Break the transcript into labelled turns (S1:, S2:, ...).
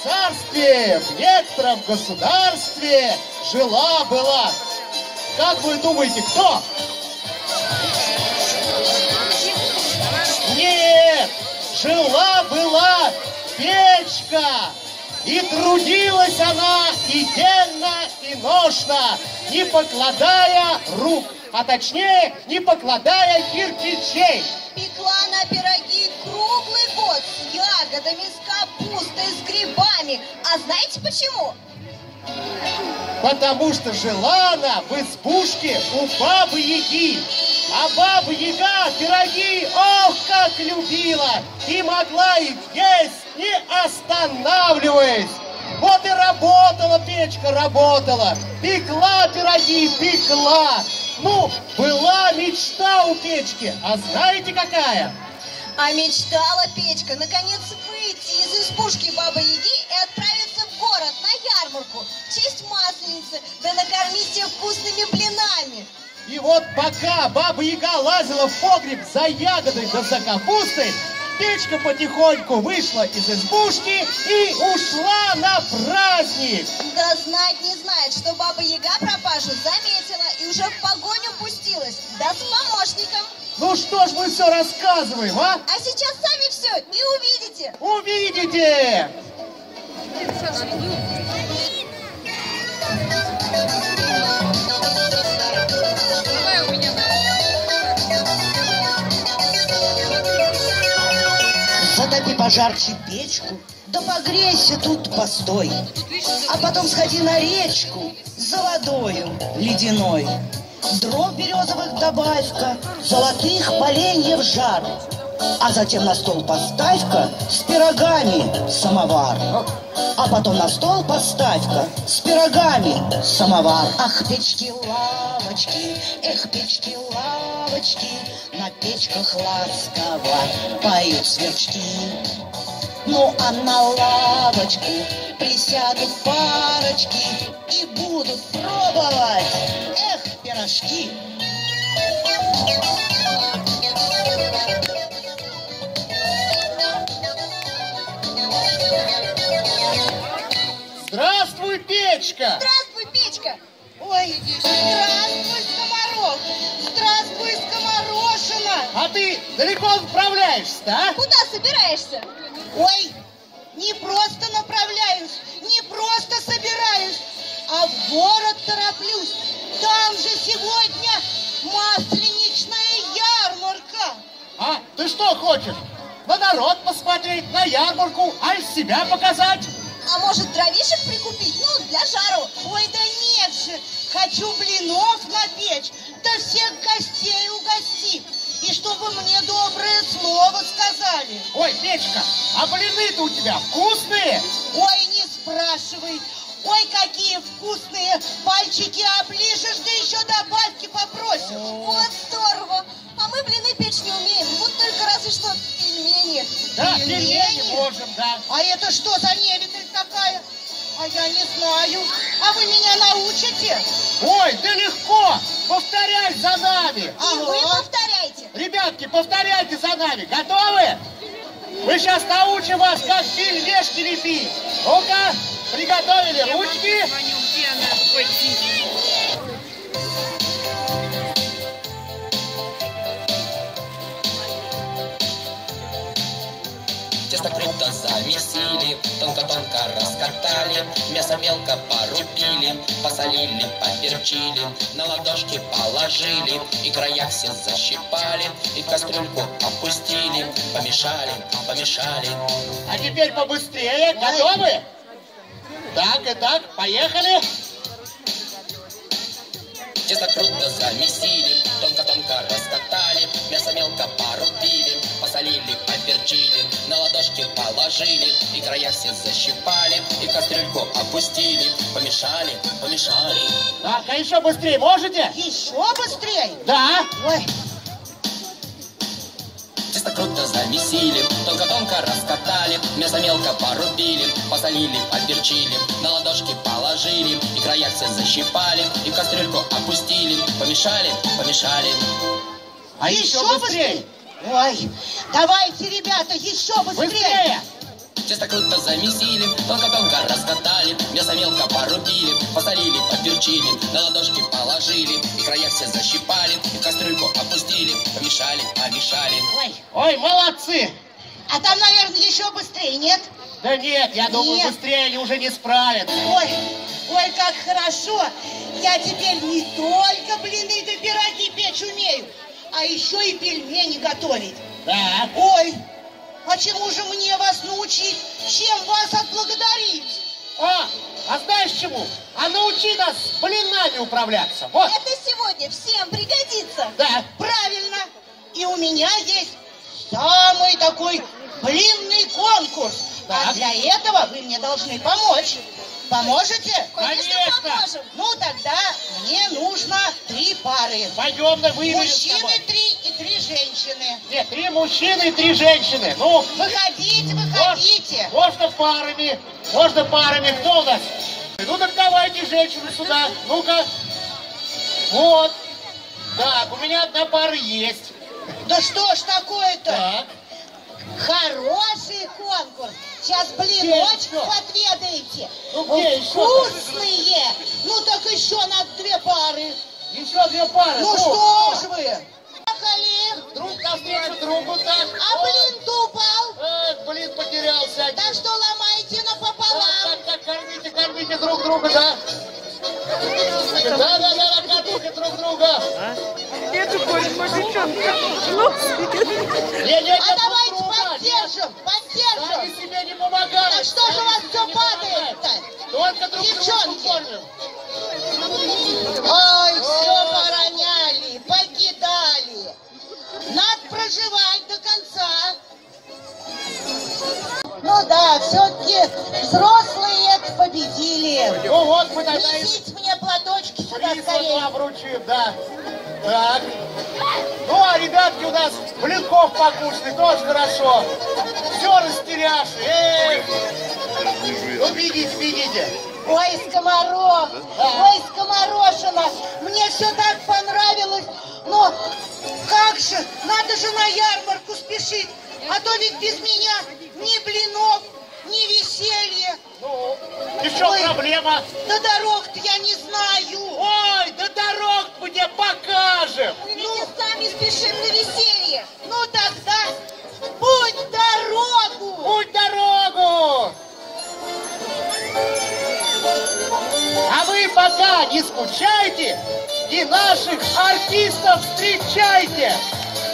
S1: царстве, в некотором государстве жила-была. Как вы думаете, кто? Нет, жила-была печка. И трудилась она и денно, и ношно, не покладая рук, а точнее, не покладая кирпичей.
S2: Пекла на пироги круглый год с ягодами, с капустой, с грибами. А знаете почему?
S1: Потому что жила она в избушке у Бабы-Яги. А Баба-Яга пироги, ох, как любила! И могла их есть, не останавливаясь. Вот и работала печка, работала. Пекла пироги, пекла. Ну, была мечта у печки. А знаете какая?
S2: А мечтала печка наконец выйти из избушки Бабы-Яги и отправиться в город на ярмарку в честь Масленицы, да накормить всех вкусными блинами.
S1: И вот пока Баба-Яга лазила в погреб за ягодой да за капустой, печка потихоньку вышла из избушки и ушла на праздник.
S2: Да знать не знает, что Баба-Яга пропажу заметила и уже в погоню пустилась, да с помощником.
S1: Ну что ж мы все рассказываем, а?
S2: А сейчас сами все и увидите.
S1: Увидите!
S3: Затопи пожарче печку, да погрейся тут постой. А потом сходи на речку за водою ледяной. Дров березовых добавь-ка, золотых поленьев жар. А затем на стол поставь-ка с пирогами самовар. А потом на стол поставь-ка с пирогами самовар. Ах, печки-лавочки, эх, печки-лавочки, на печках ласково поют сверчки. Ну а на лавочку присядут парочки и будут пробовать, эх, пирожки.
S1: Здравствуй, печка!
S2: Здравствуй, печка!
S3: Ой, здравствуй, скоморох! Здравствуй, скоморошина!
S1: А ты далеко направляешься-то, а?
S2: Куда собираешься?
S3: Ой, не просто направляюсь, не просто собираюсь, а в город тороплюсь. Там же сегодня масленичная ярмарка.
S1: А ты что хочешь? На народ посмотреть, на ярмарку, а из себя показать?
S2: А может, дровишек прикупить? Ну, для жару.
S3: Ой, да нет же, хочу блинов напечь, да всех гостей угостить. И чтобы мне доброе слово сказали.
S1: Ой, печка, а блины-то у тебя вкусные?
S3: Ой, не спрашивай. Ой, какие вкусные. Пальчики оближешь, да еще добавки попросишь.
S2: Вот здорово. А мы блины печь не умеем. Вот только разве что пельмени.
S1: Да, пельмени можем, да.
S3: А это что за невидаль такая? А я не знаю. А вы меня научите?
S1: Ой, да легко. Повторяй за нами.
S2: И вы повторяйте.
S1: Ребятки, повторяйте за нами. Готовы? Мы сейчас научим вас, как пельмешки лепить. Ну-ка, приготовили ручки.
S4: Тесто круто замесили, тонко-тонко раскатали, мясо мелко порубили, посолили, поперчили, на ладошки положили, и края все защипали, и в кастрюльку опустили, помешали, помешали.
S1: А теперь побыстрее. Готовы? Так и так, поехали.
S4: Тесто круто замесили, тонко-тонко раскатали, мясо мелко порубили, посолили, поперчили, на ладошки положили, и края все защипали, и в кастрюльку опустили, помешали, помешали.
S1: Так, а еще быстрее можете?
S3: Еще быстрее?
S1: Да.
S3: Ой,
S4: Тесто круто замесили, тонко-тонко раскатали, мясо мелко порубили, посолили, поперчили, на ладошки положили, и края все защипали, и в кастрюльку опустили, помешали, помешали.
S1: А еще быстрее.
S3: Ой, давайте, ребята, еще быстрее.
S1: Быстрее.
S4: тесто круто замесили, тонко-тонко раскатали, мясо мелко порубили, посолили, поперчили, на ладошки положили, и края все защипали, и в кастрюльку опустили, помешали, помешали.
S1: Ой, молодцы!
S3: А там, наверное, еще быстрее, нет?
S1: Да нет, я думаю,
S3: Нет.
S1: быстрее они уже не справятся.
S3: Ой, как хорошо! Я теперь не только блины да пироги печь умею, а еще и пельмени готовить.
S1: Да.
S3: Ой, а чему же мне вас научить? Чем вас отблагодарить?
S1: А знаешь чему? А научи нас блинами управляться. Вот.
S2: Это сегодня всем пригодится.
S1: Да.
S3: Правильно. И у меня есть самый такой блинный конкурс. А
S1: Так.
S3: для этого вы мне должны помочь. Поможете?
S2: Конечно,
S1: Конечно.
S2: поможем.
S3: Ну, тогда мне нужно 3 пары.
S1: Пойдем на выберем с
S3: Мужчины
S1: тобой.
S3: 3 и 3 женщины.
S1: Нет, 3 мужчины и 3 женщины. Ну,
S3: Выходите.
S1: можно парами. Кто у нас? Ну так давайте женщину сюда. Ну-ка. Вот. Так, у меня одна пара есть.
S3: Да что ж такое-то?
S1: Так.
S3: Хороший конкурс. Сейчас блиночков
S1: Еще.
S3: отведаете.
S1: Ну, где еще?
S3: Вкусные. Ну так еще надо 2 пары.
S1: Еще 2 пары.
S3: Ну что ж вы? Поехали.
S1: Друг навстречу другу, так.
S3: А блин-то упал.
S1: Блин, потерялся.
S3: Так что ломайте напополам.
S1: Так, кормите друг друга, да? Да, кормите друг друга.
S5: Нету больше мужичонка.
S1: Не,
S3: А давайте поддержим.
S1: Сами себе не помогают.
S3: Так что же у вас все падает-то?
S1: Только друг
S3: Девчонки.
S1: другу кормим.
S3: Ой, все пороняли, покидали. Надо проживать до конца. Ну да, все-таки взрослые это победили.
S1: Ну вот мы тогда и
S3: Несите мне платочки сюда
S1: приз
S3: скорее.
S1: вам вручим, да. Так. Ну, а ребятки у нас блинков покушали, тоже хорошо. Все растеряши. Эх. Ну, видите.
S3: Ой, Скоморох, ой, Скоморошина, мне все так понравилось, но как же, надо же на ярмарку спешить, а то ведь без меня ни блинов, ни веселья.
S1: Ну, и в чем
S3: Ой.
S1: проблема?
S3: Да дорог-то я не знаю.
S1: Ой, да дорог мы тебе покажем.
S2: Мы ведь сами спешим на веселье.
S3: Ну тогда путь дорогу.
S1: Путь дорогу! А вы пока не скучайте и наших артистов встречайте!